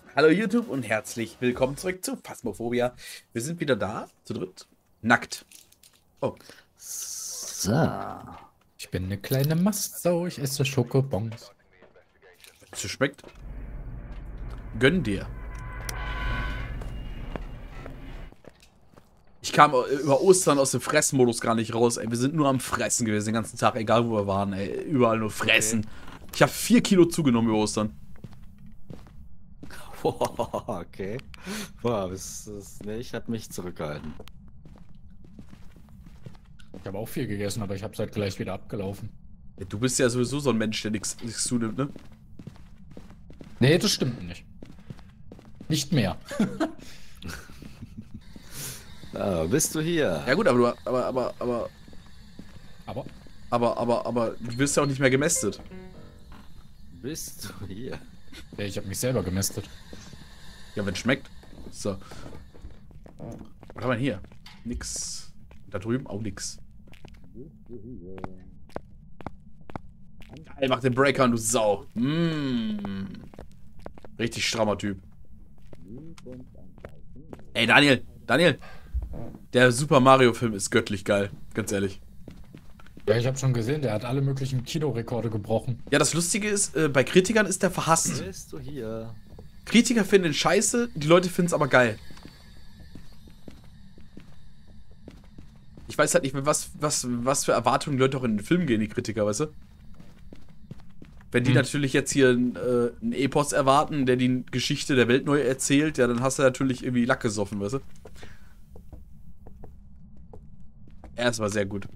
Hallo YouTube und herzlich willkommen zurück zu Phasmophobia. Wir sind wieder da, zu dritt, nackt. Oh, So. Ich bin eine kleine Mastsau, ich esse Schokobons. es schmeckt. Gönn dir. Ich kam über Ostern aus dem Fressmodus gar nicht raus, ey. Wir sind nur am Fressen gewesen den ganzen Tag, egal wo wir waren, ey. Überall nur fressen. Okay. Ich habe 4 Kilo zugenommen über Ostern. Okay. Boah, nee, ich habe mich zurückgehalten. Ich habe auch viel gegessen, aber ich habe es halt gleich wieder abgelaufen. Ja, du bist ja sowieso so ein Mensch, der nichts zunimmt, ne? Nee, das stimmt nicht. Nicht mehr. Bist du hier? Ja gut, aber du wirst ja auch nicht mehr gemästet. Bist du hier? Ja, ich habe mich selber gemästet. Ja, wenn es schmeckt. So. Was haben wir hier? Nix. Da drüben auch nix. Geil, mach den Breaker, du Sau. Richtig strammer Typ. Ey, Daniel. Der Super Mario Film ist göttlich geil. Ganz ehrlich. Ja, ich habe schon gesehen, der hat alle möglichen Kinorekorde gebrochen. Ja, das Lustige ist, bei Kritikern ist der verhasst. Bist du hier? Kritiker finden ihn scheiße, die Leute finden es aber geil. Ich weiß halt nicht, was für Erwartungen die Leute auch in den Film gehen, die Kritiker, weißt du? Wenn die natürlich jetzt hier einen Epos erwarten, der die Geschichte der Welt neu erzählt, ja, dann hast du natürlich irgendwie Lack gesoffen, weißt du? Er ist aber sehr gut.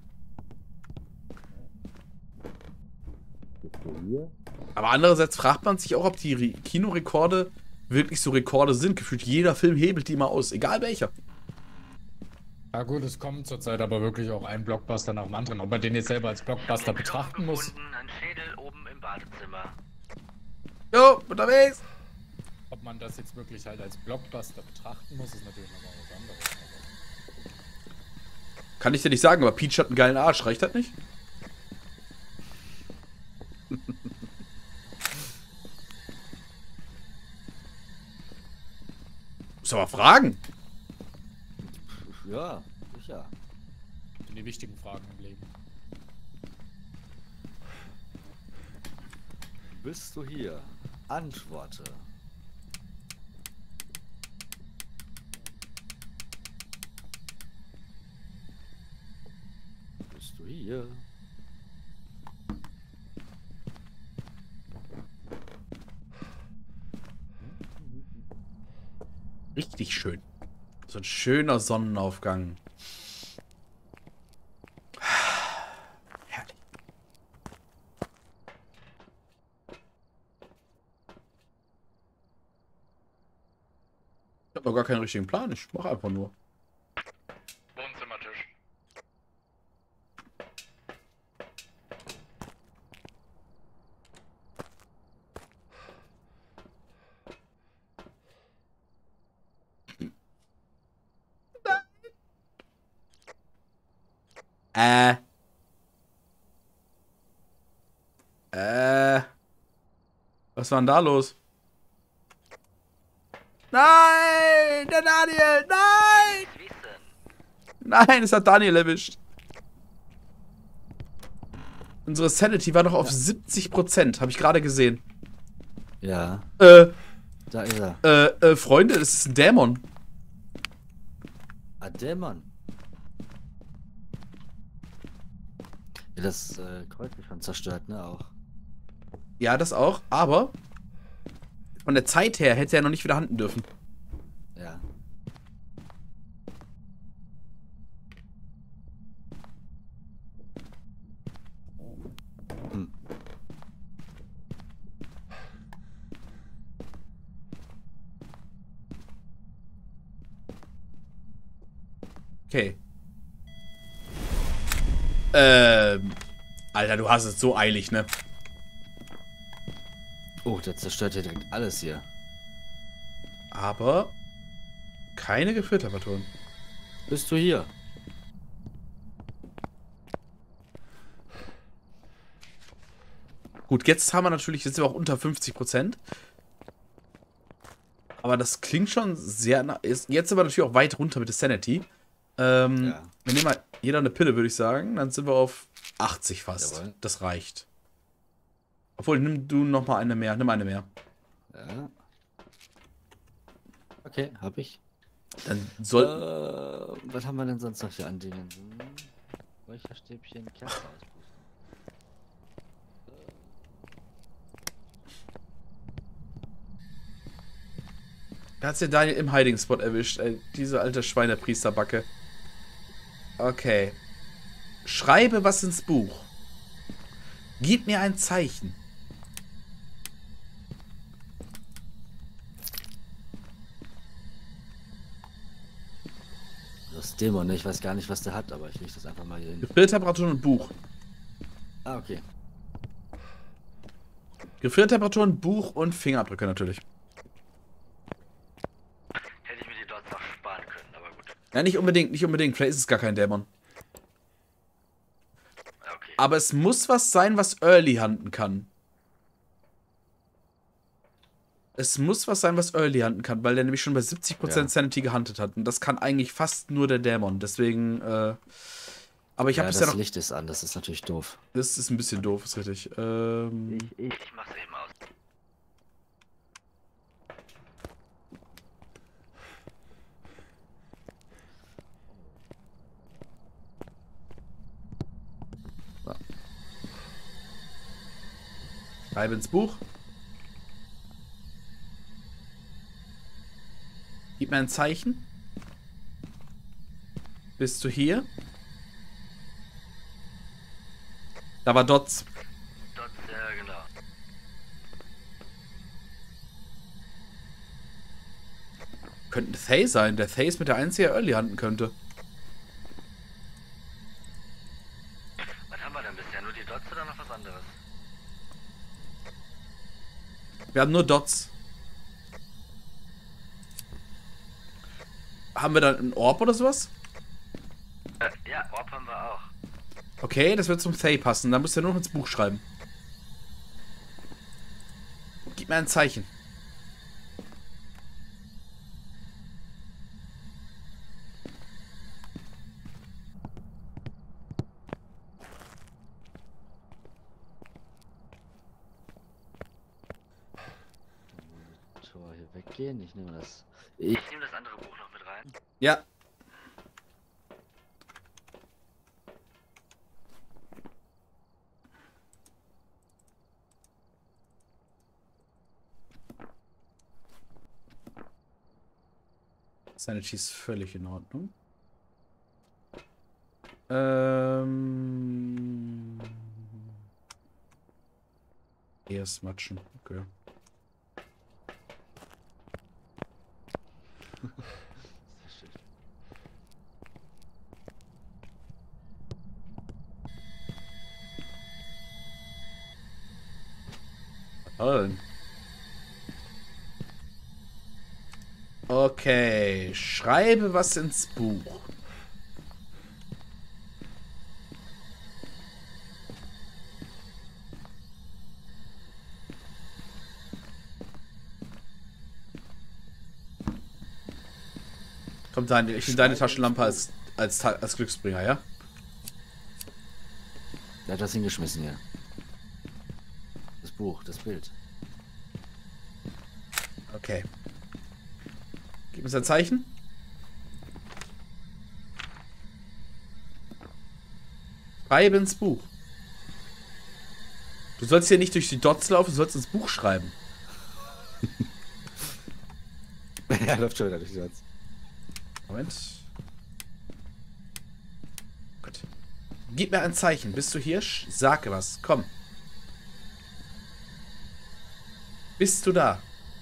Aber andererseits fragt man sich auch, ob die Kinorekorde wirklich so Rekorde sind. Gefühlt jeder Film hebelt die mal aus, egal welcher. Ja gut, es kommt zurzeit aber wirklich auch ein Blockbuster nach dem anderen. Ob man den jetzt selber als Blockbuster betrachten muss. Ein Schädel oben im Badezimmer. Jo, unterwegs! Ob man das jetzt wirklich halt als Blockbuster betrachten muss, ist natürlich nochmal was anderes. Kann ich dir nicht sagen, aber Peach hat einen geilen Arsch, reicht das nicht? Muss aber fragen. Ja, sicher. Das sind die wichtigen Fragen im Leben. Bist du hier? Antworte. Bist du hier? Richtig schön. So ein schöner Sonnenaufgang. Herrlich. Ich habe noch gar keinen richtigen Plan. Ich mache einfach nur. Wohnzimmertisch. Äh. Was war denn da los? Nein! Der Daniel! Nein! Nein, es hat Daniel erwischt. Unsere Sanity war noch auf 70%, habe ich gerade gesehen. Ja, Da ist er. Freunde, das ist ein Dämon. Ah, Dämon. Ja, das Kreuz ist schon zerstört, ne, auch. Ja, das auch, aber von der Zeit her hätte er noch nicht wieder handen dürfen. Ja. Hm. Okay. Alter, du hast es so eilig, ne? Oh, der zerstört ja direkt alles hier. Aber keine Gefriertemperaturen. Bist du hier? Gut, jetzt haben wir natürlich, jetzt sind wir auch unter 50%. Aber das klingt schon sehr... Ist jetzt aber natürlich auch weit runter mit der Sanity. Ja. Wir nehmen mal jeder eine Pille, würde ich sagen. Dann sind wir auf 80 fast. Jawohl. Das reicht. Obwohl, nimm du noch mal eine mehr. Nimm eine mehr. Ja. Okay, hab ich. Dann soll... Was haben wir denn sonst noch für an Dingen? Räucherstäbchen, Kerze auspusten. Da hat's ja Daniel im Hiding-Spot erwischt. Ey, diese alte Schweinepriesterbacke. Okay. Schreibe was ins Buch. Gib mir ein Zeichen. Das Dämon, ich weiß gar nicht, was der hat, aber ich lege das einfach mal hier hin. Gefriertemperatur und Buch. Ah, okay. Gefriertemperatur und Buch und Fingerabdrücke natürlich. Hätte ich mir die Dots noch sparen können, aber gut. Ja, nicht unbedingt, nicht unbedingt. Vielleicht ist es gar kein Dämon. Okay. Aber es muss was sein, was Early handen kann. Es muss was sein, was Early handen kann, weil der nämlich schon bei 70% Ja. Sanity gehandelt hat. Und das kann eigentlich fast nur der Dämon. Deswegen, aber ich habe Ja, bisher das noch... Licht ist an, das ist natürlich doof. Das ist ein bisschen doof, ist richtig. Ich mach's eben aus. Schreibe ins Buch. Gib mir ein Zeichen. Bist du hier? Da war Dots. Dots, ja genau. Könnte ein Thay sein. Der Thay ist mit der einzige Early handen könnte. Was haben wir denn bisher? Nur die Dots oder noch was anderes? Wir haben nur Dots. Haben wir dann einen Orb oder sowas? Ja, Orb haben wir auch. Okay, das wird zum Thay passen. Dann müsst ihr nur noch ins Buch schreiben. Gib mir ein Zeichen. Tor hier weggehen, ich nehme das. Ich nehme das andere Buch noch mit rein. Ja. Sanity ist völlig in Ordnung. Eher smatschen, okay. Sehr schön. Toll. Okay, schreibe was ins Buch. Komm, Daniel, ich nehme deine Taschenlampe als Glücksbringer, ja? Der hat das hingeschmissen hier. Das Buch, das Bild. Okay. Gib uns ein Zeichen. Schreibe ins Buch. Du sollst hier nicht durch die Dots laufen, du sollst ins Buch schreiben. Er läuft schon wieder durch die Satz. Moment. Gut. Gib mir ein Zeichen. Bist du hier? Sag was. Komm. Bist du da?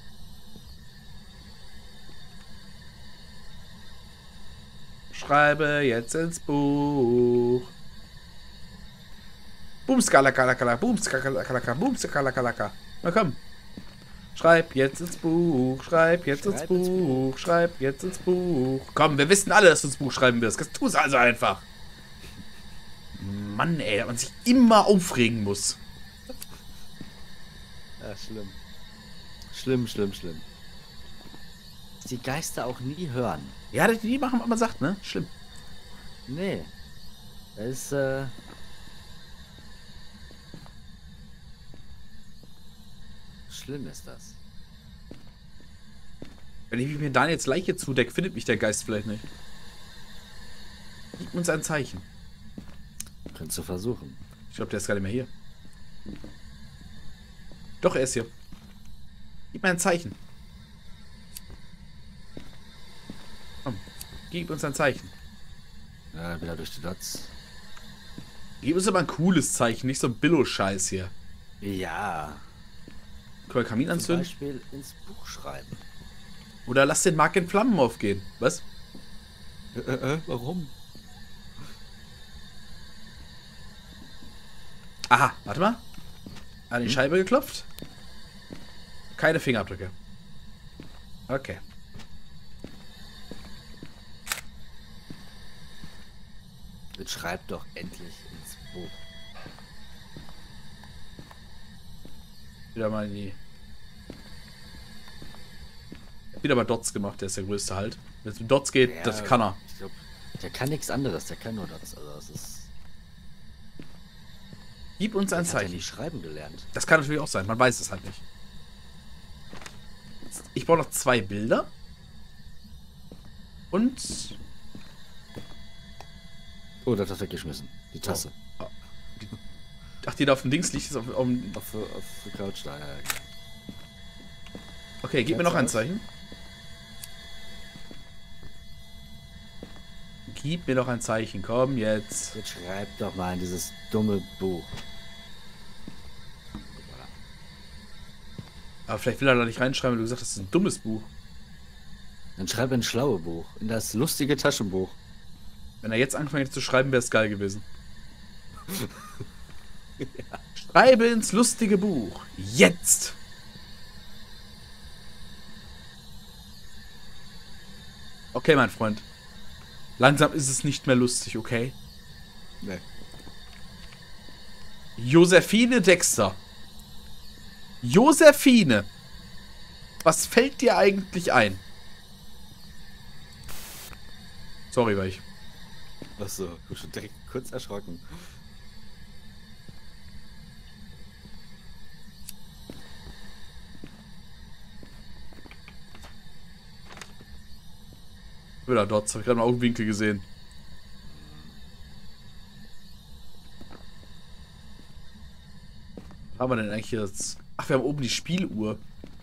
Schreibe jetzt ins Buch. Boomskalakalakala, boomskalakalaka, boomskalakalaka. Na komm. Schreib jetzt ins Buch, schreib jetzt ins Buch, schreib jetzt ins Buch. Komm, wir wissen alle, dass du ins Buch schreiben wirst. Tu es also einfach. Mann, ey, dass man sich immer aufregen muss. Ja, schlimm. Schlimm, schlimm, schlimm. die Geister auch nie hören. Ja, die machen, was man sagt, ne? Schlimm. Nee. Das ist, schlimm ist das. Wenn ich mir Daniels Leiche zudecke, findet mich der Geist vielleicht nicht. Gib uns ein Zeichen. Könntest du versuchen. Ich glaube, der ist gar nicht mehr hier. Doch, er ist hier. Gib mir ein Zeichen. Komm, gib uns ein Zeichen. Ja, wieder durch die Dots. Gib uns aber ein cooles Zeichen, nicht so ein Billo-Scheiß hier. Ja. Können wir Kamin Zum anzünden? Beispiel ins Buch schreiben. Oder lass den Mark in Flammen aufgehen. Was? Warum? Aha, warte mal. An die Scheibe geklopft. Keine Fingerabdrücke. Okay. Jetzt schreib doch endlich ins Buch. Wieder mal in die... Wieder mal Dots gemacht, der ist der größte halt. Wenn es mit Dots geht, Ja, das kann er. Ich glaub, der kann nichts anderes, der kann nur Dots. Also das ist. Gib uns ein Der hat ja Zeichen. nicht schreiben gelernt. Das kann natürlich auch sein, man weiß es halt nicht. Ich brauche noch 2 Bilder. Und... Oh, das hat er weggeschmissen. Die Tasse. Ach, die da auf dem Dings liegt. Ist auf Auf der Couch da, ja. Okay, gib mir noch ein Zeichen. Gib mir noch ein Zeichen, komm jetzt. Jetzt schreib doch mal in dieses dumme Buch. Aber vielleicht will er da nicht reinschreiben, weil du gesagt hast, das ist ein dummes Buch. Dann schreib ins schlaue Buch. In das lustige Taschenbuch. Wenn er jetzt angefangen hätte zu schreiben, wäre es geil gewesen. Schreibe ins lustige Buch. Jetzt! Okay, mein Freund. Langsam ist es nicht mehr lustig, okay? Nee. Josephine Dexter. Josephine. Was fällt dir eigentlich ein? Sorry, war ich. Achso, ich bin schon direkt kurz erschrocken. Wieder dort, hab ich gerade mal Augenwinkel gesehen. Was haben wir denn eigentlich jetzt? Ach, wir haben oben die Spieluhr.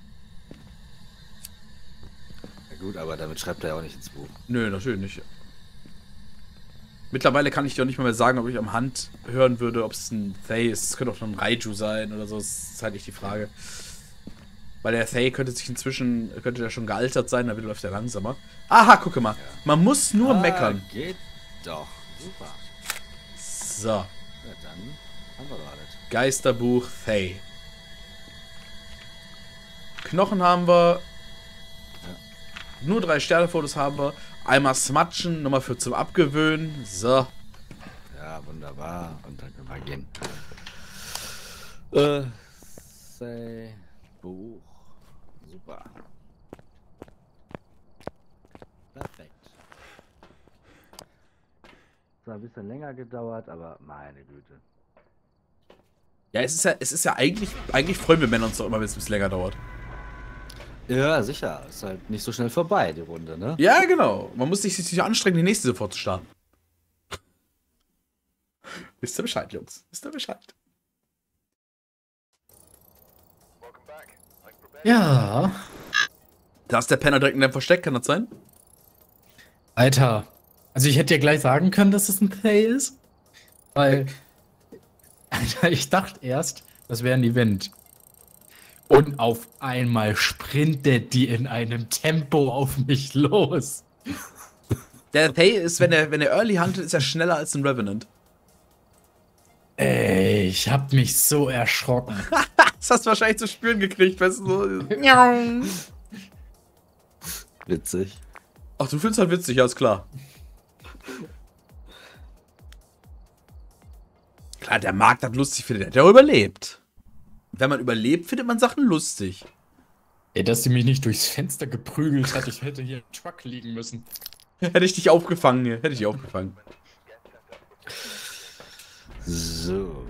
Na gut, aber damit schreibt er ja auch nicht ins Buch. Nö, natürlich nicht. Mittlerweile kann ich dir auch nicht mal mehr sagen, ob ich am Hand hören würde, ob es ein Thay ist. Es könnte auch noch ein Raiju sein oder so. Das ist halt nicht die Frage. Weil der Thay könnte der schon gealtert sein, dann läuft er langsamer. Aha, gucke mal. Man muss nur meckern. Geht doch. Super. So. Ja, dann haben wir doch alles. Geisterbuch Thay. Knochen haben wir. Nur 3 Sternefotos haben wir. Einmal smatschen, nochmal für zum Abgewöhnen. So. Ja, wunderbar. Und dann können wir gehen. Say Buch. Super. Perfekt. Zwar ein bisschen länger gedauert, aber meine Güte. Ja, es ist ja eigentlich freuen wir Männer uns doch immer, wenn es ein bisschen länger dauert. Ja, sicher. Ist halt nicht so schnell vorbei, die Runde, ne? Ja, genau. Man muss sich nicht anstrengen, die nächste sofort zu starten. Wisst ihr Bescheid, Jungs? Wisst ihr Bescheid? Ja. Da ist der Penner direkt in deinem Versteck, kann das sein? Alter. Also ich hätte dir gleich sagen können, dass es ein Play ist. Weil. Alter, ich dachte erst, das wäre ein Event. Und auf einmal sprintet die in einem Tempo auf mich los. Der Thay ist, wenn er Early huntet, ist er schneller als ein Revenant. Ey, ich hab mich so erschrocken. Das hast du wahrscheinlich zu spüren gekriegt, weißt du? So. Witzig. Ach, du findest halt witzig, ja, ist klar. Klar, der Markt hat lustig findet, der hat ja überlebt. Wenn man überlebt, findet man Sachen lustig. Ey, dass sie mich nicht durchs Fenster geprügelt hat, ich hätte hier im Truck liegen müssen. Hätte ich dich aufgefangen hier. Hätte ich dich aufgefangen. So.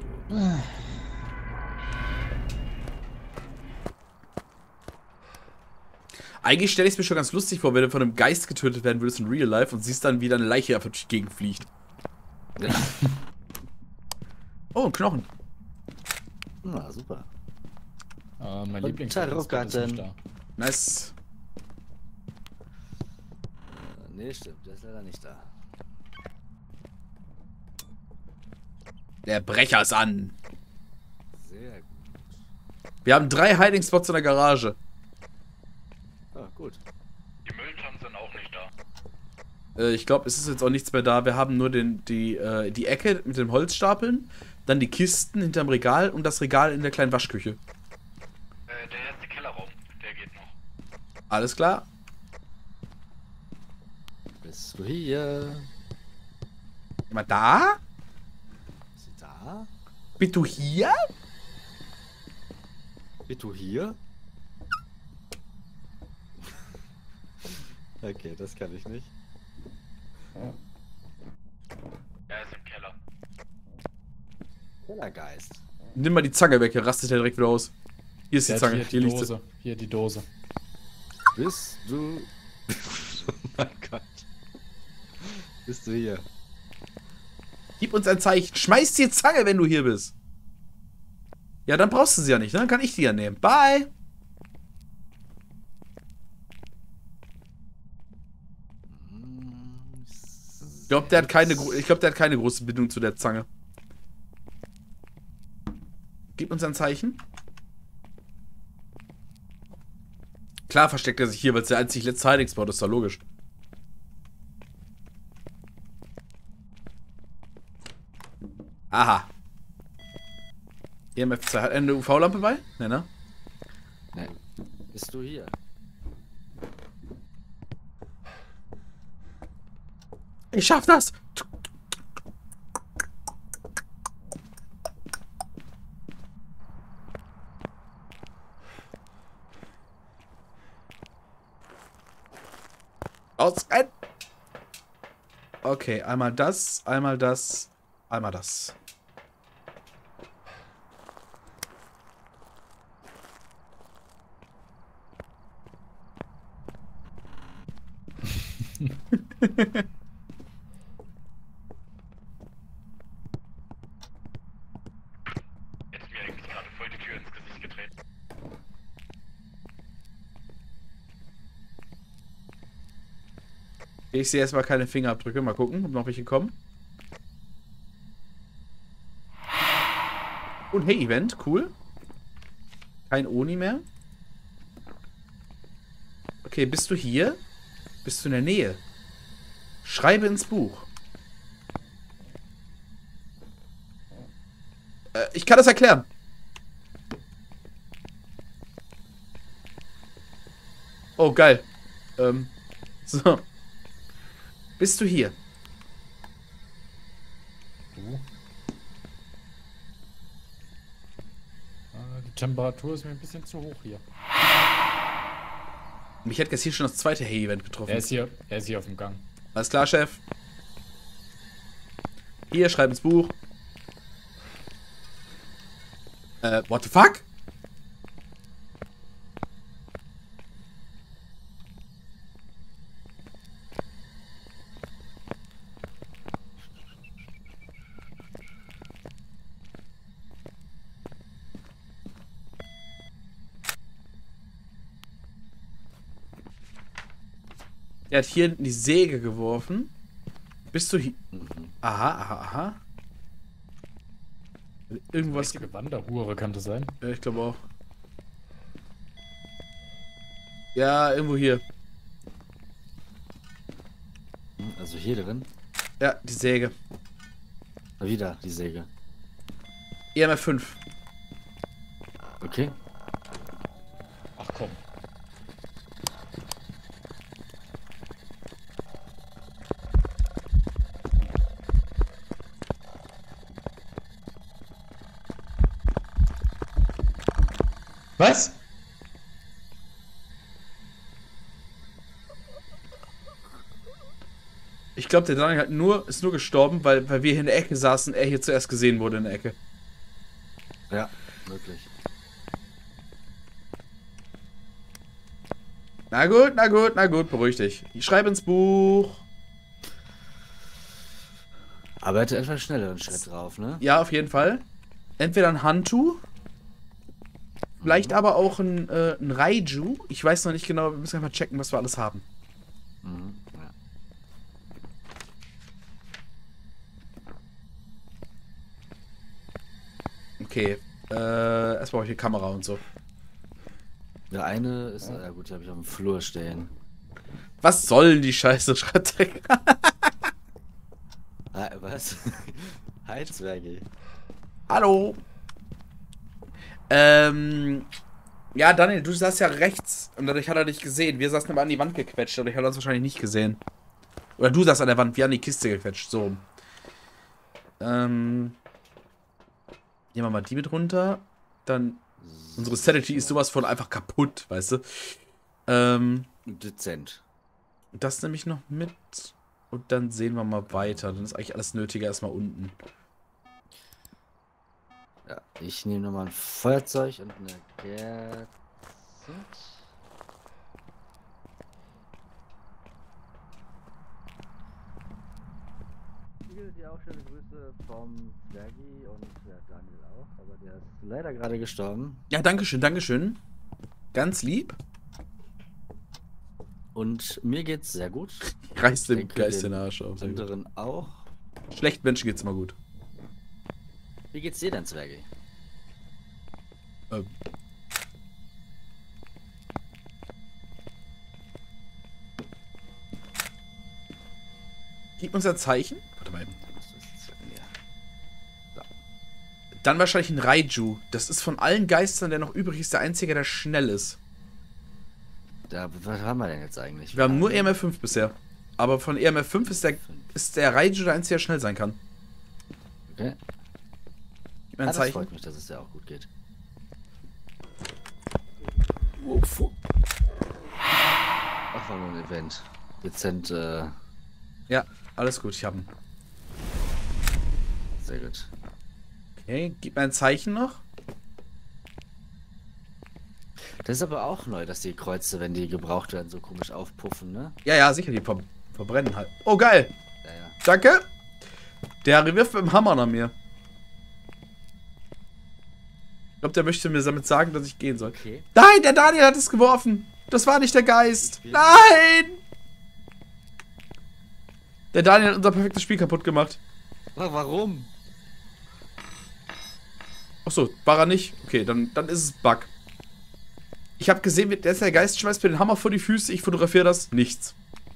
Eigentlich stelle ich es mir schon ganz lustig vor, wenn du von einem Geist getötet werden würdest in Real Life und siehst dann, wie deine Leiche einfach durch die Gegend fliegt. Ja. Oh, ein Knochen. Na, super. Mein Und Lieblingsgarten ist nicht Tarotkarten. da. Nice. Nee, stimmt, der ist leider nicht da. Der Brecher ist an. Sehr gut. Wir haben 3 Hiding-Spots in der Garage. Ah, gut. Die Mülltonnen sind auch nicht da. Ich glaube, es ist jetzt auch nichts mehr da. Wir haben nur die Ecke mit den Holzstapeln, dann die Kisten hinterm Regal und das Regal in der kleinen Waschküche. Der erste Kellerraum, der geht noch. Alles klar. Bist du hier? Mal da? Ist sie da? Bist du hier? Bist du hier? Okay, das kann ich nicht. Er ist im Keller. Kellergeist. Nimm mal die Zange weg, er rastet ja direkt wieder aus. Hier ist die Der hat Zange, hier hier die liegt sie. Dose. Hier die Dose. Bist du... oh mein Gott. Bist du hier? Gib uns ein Zeichen. Schmeiß die Zange, wenn du hier bist. Ja, dann brauchst du sie ja nicht, ne? Dann kann ich die ja nehmen. Bye. Ich glaube, der hat keine große Bindung zu der Zange. Gib uns ein Zeichen. Klar versteckt er sich hier, weil es der einzig letzte Hiding-Spot ist, doch logisch. Aha. EMF2 hat eine UV-Lampe bei? Ne? Nein. Bist du hier? Ich schaff das! Ausrennen! Okay, einmal das, einmal das, einmal das. Hätte mir eigentlich gerade voll die Tür ins Gesicht gedreht. Ich sehe erstmal keine Fingerabdrücke. Mal gucken, ob noch welche kommen. Und hey, Event, cool. Kein Oni mehr. Okay, bist du hier? Bist du in der Nähe? Schreibe ins Buch. Ich kann das erklären. Oh, geil. So. Bist du hier? Du? Die Temperatur ist mir ein bisschen zu hoch hier. Mich hat jetzt hier schon das zweite Hey-Event getroffen. Er ist hier auf dem Gang. Alles klar, Chef. Hier, schreib ins Buch. What the fuck? Er hat hier die Säge geworfen. Bist du hier? Aha, aha, aha. Irgendwas. Richtige Wanderhure kann das sein. Ja, ich glaube auch. Ja, irgendwo hier. Also hier drin. Ja, die Säge. Wieder die Säge. EMF 5. Okay. Ach komm. Was? Ich glaube, der Daniel ist nur gestorben, weil wir hier in der Ecke saßen, er hier zuerst gesehen wurde in der Ecke. Ja, wirklich. Na gut, beruhig dich. Ich schreibe ins Buch. Aber er hatte etwas schnelleren Schritt drauf, ne? Ja, auf jeden Fall. Entweder ein Hantu, vielleicht aber auch ein Raiju. Ich weiß noch nicht genau, wir müssen einfach checken, was wir alles haben. Mhm. Ja. Okay, erst brauche ich die Kamera und so. Der eine ist, ja gut, die habe ich auf dem Flur stehen. Was sollen die Scheiße, schreibt der. Was? Hi, Zwergi. Hallo. Ja, Daniel, du saßt ja rechts und dadurch hat er dich gesehen. Wir saßen aber an die Wand gequetscht, dadurch hat er uns wahrscheinlich nicht gesehen. Oder du saßt an der Wand, wir an die Kiste gequetscht, so. Nehmen wir mal die mit runter. Dann, unsere Sanity ist sowas von einfach kaputt, weißt du. Dezent. Das nehme ich noch mit. Und dann sehen wir mal weiter. Dann ist eigentlich alles Nötige erstmal unten. Ja, ich nehme nochmal ein Feuerzeug und eine Kerze. Dir auch schöne Grüße vom Zwergi und der Daniel auch, aber der ist leider gerade gestorben. Ja, dankeschön. Ganz lieb. Und mir geht's sehr gut. Reißt dem denke, Geist den den Arsch auf. Sehr gut. Anderen auch. Schlechten Menschen geht's immer gut. Wie geht's dir denn, Zwergi? Gib uns ein Zeichen. Warte mal eben. Ja. Dann wahrscheinlich ein Raiju. Das ist von allen Geistern, der noch übrig ist, der einzige, der schnell ist. Was haben wir denn jetzt eigentlich? Wir haben nur EMF 5 bisher. Aber von EMF 5 ist der Raiju der einzige, der schnell sein kann. Okay. Gib mir ein Das Zeichen. freut mich, dass es dir auch gut geht. Ach, war nur ein Event. Dezent, Ja, alles gut, ich hab ihn. sehr gut. Okay, gib mir ein Zeichen noch. Das ist aber auch neu, dass die Kreuze, wenn die gebraucht werden, so komisch aufpuffen, ne? Ja, sicher, die verbrennen halt. Oh, geil. Ja, ja. Danke. Der wirft mit dem Hammer nach mir. Ich glaube, der möchte mir damit sagen, dass ich gehen soll. Okay. Nein, der Daniel hat es geworfen. Das war nicht der Geist. Nein! Der Daniel hat unser perfektes Spiel kaputt gemacht. Warum? Achso, war er nicht? Okay, dann ist es Bug. Ich habe gesehen, der ist der Geist, schmeißt mir den Hammer vor die Füße, ich fotografiere das. Nichts.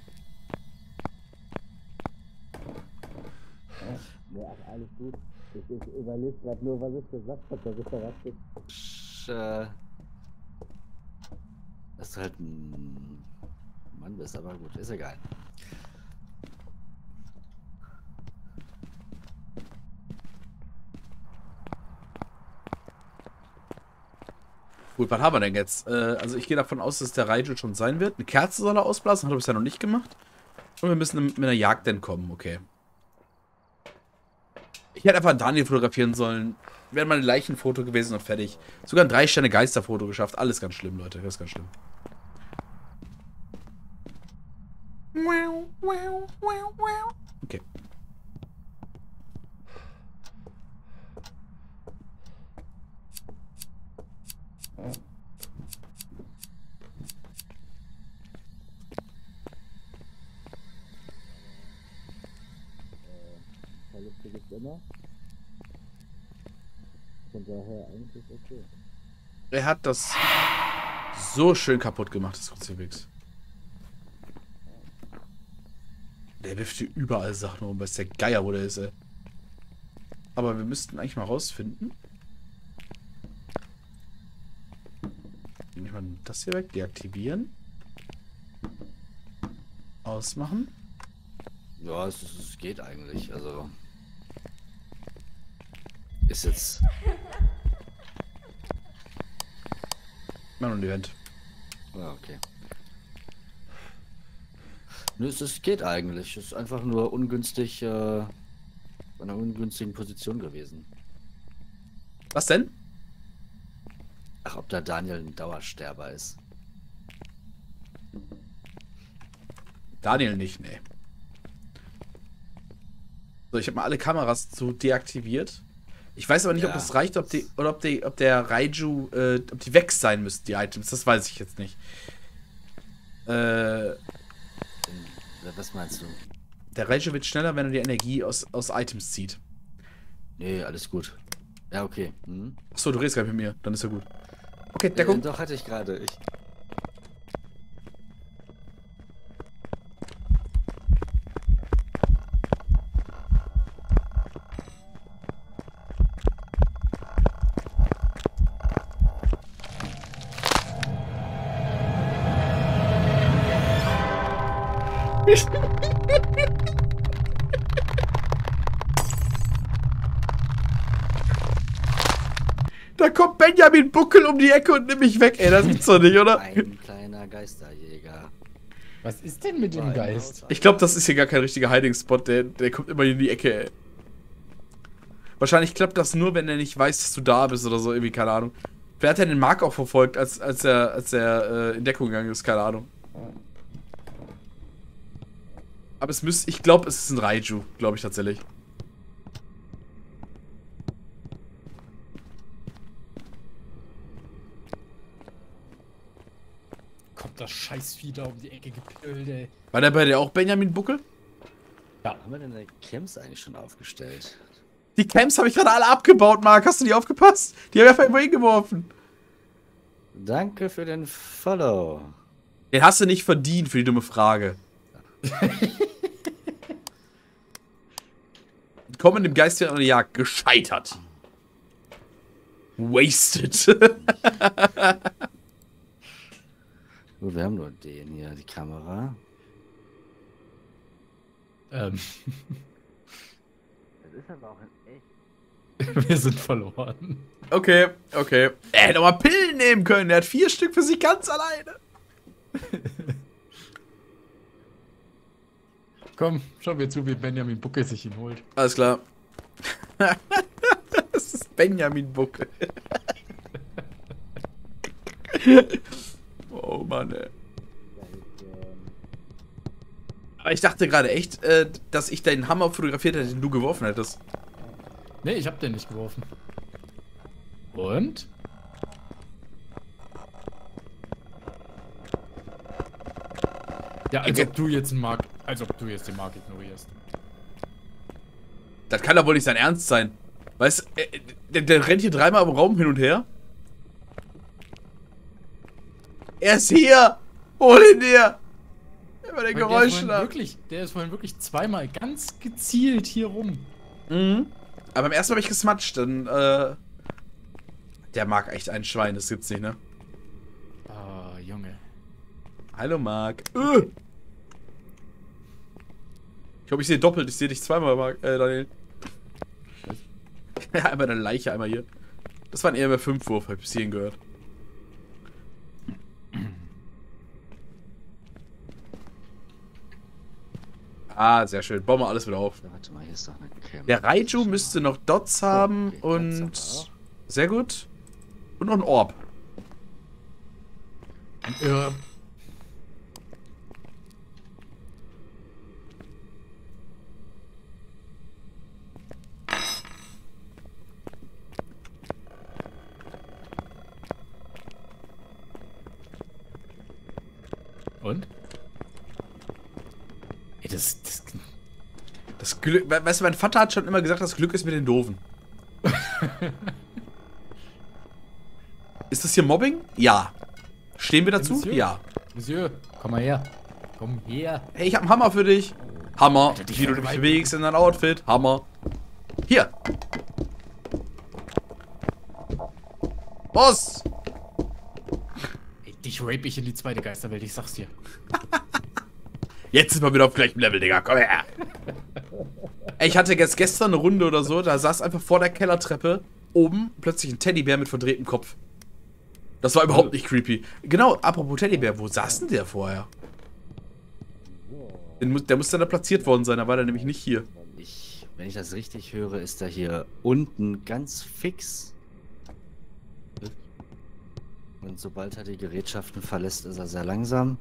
Ja, alles gut. Ich überlege gerade nur, was ich gesagt habe, dass ich verrastet. Das ist halt ein Mann bist, aber gut, ist egal. Gut, was haben wir denn jetzt? Also ich gehe davon aus, dass der Raiju schon sein wird. Eine Kerze soll er ausblasen, hat er bisher noch nicht gemacht. Und wir müssen mit einer Jagd entkommen, okay. Ich hätte einfach Daniel fotografieren sollen. Wäre mal ein Leichenfoto gewesen und fertig. Sogar ein 3-Sterne-Geisterfoto geschafft. Alles ganz schlimm, Leute. Das ist ganz schlimm. Okay. Verluste gibt's immer. Von daher eigentlich okay. Er hat das so schön kaputt gemacht, das Kruzifix. Der wirft hier überall Sachen rum, weiß der Geier, wo der ist, ey. Aber wir müssten eigentlich mal rausfinden. Nehme ich mal das hier weg, deaktivieren. Ausmachen. Ja, es geht eigentlich, also. Ist jetzt. Mal ein Event. Ja, okay. Nö, es geht eigentlich. Es ist einfach nur ungünstig, in einer ungünstigen Position gewesen. Was denn? Ach, ob der Daniel ein Dauersterber ist. Daniel nicht, nee. So, ich habe mal alle Kameras so deaktiviert. Ich weiß aber nicht, ob Ja. das reicht, ob der Raiju, ob die weg sein müssten, die Items. Das weiß ich jetzt nicht. Was meinst du? Der Raiju wird schneller, wenn er die Energie aus Items zieht. Nee, alles gut. Ja, okay. Hm? Achso, du redest gar nicht mit mir. Dann ist ja gut. Okay, Deckung. Doch, hatte ich gerade. Da kommt Benjamin Buckel um die Ecke und nimmt mich weg. Ey, das gibt's doch nicht, oder? Ein kleiner Geisterjäger. Was ist denn mit dem Geist? Ich glaube, das ist hier gar kein richtiger Hiding-Spot. Der kommt immer in die Ecke, ey. Wahrscheinlich klappt das nur, wenn er nicht weiß, dass du da bist oder so. Irgendwie, keine Ahnung. Wer hat denn den Mark auch verfolgt, als er in Deckung gegangen ist? Keine Ahnung. Aber es müsste... Ich glaube, es ist ein Raiju. Glaube ich tatsächlich. Kommt das Scheißvieh da um die Ecke gepölt, ey. War der bei dir auch Benjamin Buckel? Haben wir denn die Camps eigentlich schon aufgestellt? Die Camps habe ich gerade alle abgebaut, Mark. Hast du nicht aufgepasst? Die habe ich einfach irgendwo hingeworfen. Danke für den Follow. Den hast du nicht verdient für die dumme Frage. Kommen dem Geist wieder an die Jagd. Gescheitert. Wasted. Oh, wir haben nur den hier, die Kamera. Ähm, Das ist aber auch in echt. wir sind verloren. Okay, okay. Er hätte auch mal Pillen nehmen können. Er hat 4 Stück für sich ganz alleine. Komm, schau mir zu, wie Benjamin Buckel sich ihn holt. Alles klar. Das ist Benjamin Buckel. Oh Mann, ey. Aber ich dachte gerade echt, dass ich deinen Hammer fotografiert hätte, den du geworfen hättest. Nee, ich hab den nicht geworfen. Und? Ja, als ob du jetzt den Mark ignorierst. Das kann doch wohl nicht sein Ernst sein. Weißt du, der rennt hier dreimal im Raum hin und her. Er ist hier! Hol ihn dir! Immer den Geräuschen ab. Der ist vorhin wirklich zweimal ganz gezielt hier rum. Mhm. Aber beim ersten Mal habe ich gesmatscht, dann, der mag echt ein Schwein, das gibt's nicht, ne? Ah, Junge. Hallo, Marc. Ich glaube, ich sehe doppelt. Ich sehe dich zweimal, Marc, Daniel. Ja, einmal eine Leiche, einmal hier. Das war ein eher 5-Wurf, hab ich bis hierhin gehört. Ah, sehr schön. Bauen wir alles wieder auf. Warte mal, hier ist doch eine Camera. Der Raiju müsste noch Dots haben okay, und... Dots haben Sehr gut. Und noch ein Orb. Und? Ey, Das Glück... Weißt du, mein Vater hat schon immer gesagt, das Glück ist mit den Doofen. Ist das hier Mobbing? Ja. Stehen wir dazu? Monsieur? Ja. Monsieur, komm mal her. Komm her. Hey, ich hab einen Hammer für dich. Hammer. Alter, dich Wie du dich vergewaltigen. bewegst in dein Outfit. Hammer. Hier. Boss. Ey, dich rape ich in die zweite Geisterwelt, ich sag's dir. Jetzt sind wir wieder auf gleichem Level, Digga. Komm her. Ey, ich hatte gestern eine Runde oder so, da saß einfach vor der Kellertreppe oben plötzlich ein Teddybär mit verdrehtem Kopf. Das war überhaupt nicht creepy. Genau, apropos Teddybär, wo saß denn der vorher? Der muss dann da platziert worden sein, da war der nämlich nicht hier. Wenn ich das richtig höre, ist er hier unten ganz fix. Und sobald er die Gerätschaften verlässt, ist er sehr langsam.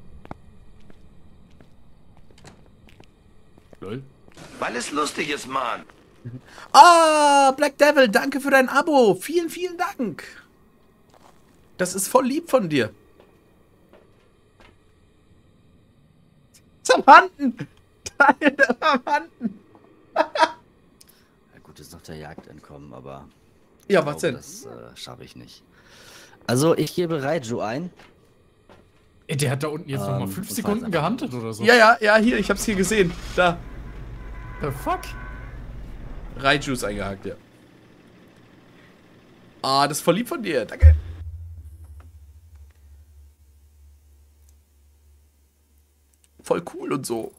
Lol. Weil es lustig ist, Mann. Ah, Black Devil, danke für dein Abo. Vielen, vielen Dank. Das ist voll lieb von dir. Verwandten! Teil der Verwandten! Ja, gut, ist noch der Jagd entkommen, aber Ja, ich was glaube, denn? das schaffe ich nicht. Also, ich gebe Raiju ein. Ey, der hat da unten jetzt nochmal 5 und Sekunden fahrt's gehandelt oder so. Ja, hier, ich hab's hier gesehen. Da. The fuck? Raiju ist eingehakt, ja. Ah, das ist voll lieb von dir. Danke. Voll cool und so.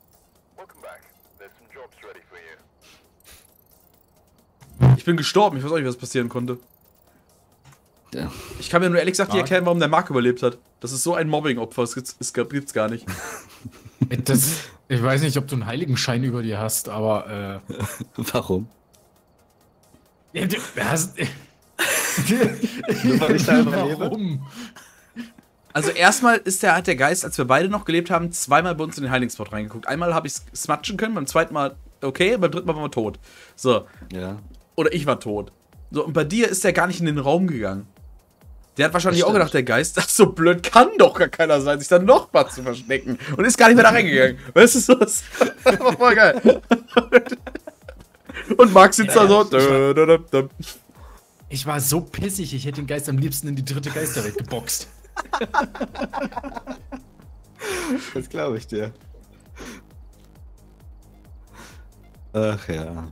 Ich bin gestorben. Ich weiß auch nicht, was passieren konnte. Ja. Ich kann mir nur ehrlich gesagt nicht Mark? erklären, warum der Mark überlebt hat. Das ist so ein Mobbing-Opfer. Das gibt's gar nicht. Ich weiß nicht, ob du einen Heiligenschein über dir hast, aber Warum? ja, du hast. weil ich da überlebe? Warum? Also erstmal hat der Geist, als wir beide noch gelebt haben, zweimal bei uns in den Heiligenspot reingeguckt. Einmal habe ich es smatschen können, beim zweiten Mal okay, beim dritten Mal waren wir tot. So. Ja. Oder ich war tot. So, und bei dir ist der gar nicht in den Raum geganang. Der hat wahrscheinlich Das auch stimmt. gedacht, der Geist, ach so blöd kann doch gar keiner sein, sich dann noch mal zu verstecken. Und ist gar nicht mehr da reingegangen. Weißt du, so das war voll geil. Und Marc sitzt da so. Ich war so pissig, ich hätte den Geist am liebsten in die dritte Geisterwelt geboxt. Das glaube ich dir. Ach ja.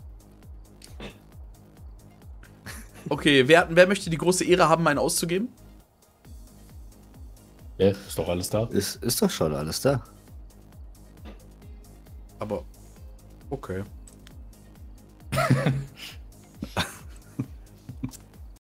Okay, wer möchte die große Ehre haben, einen auszugeben? Ja, ist doch alles da. Ist doch schon alles da. Aber. Okay.